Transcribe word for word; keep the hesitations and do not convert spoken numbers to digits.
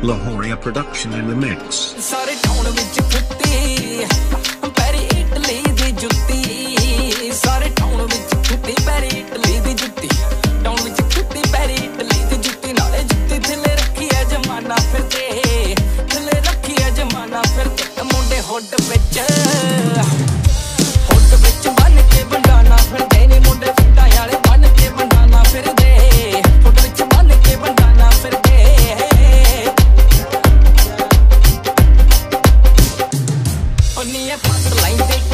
Lahoria production in the mix. Sare town vich futti peri Italy di jutti Sare town vich futti peri Italy di jutti Town vich futti peri Italy di jutti नाले जुत्ती थले रखी है जमाना फिरते थले रखी है जमाना फिरते मुंडे हुड विच हुड विच बन के बंडाना फिरदे ने मुंडे फिटां वाले बन के बंडाना फिरदे हुड विच बन के बंडाना फिरदे नीए पट लाइंदे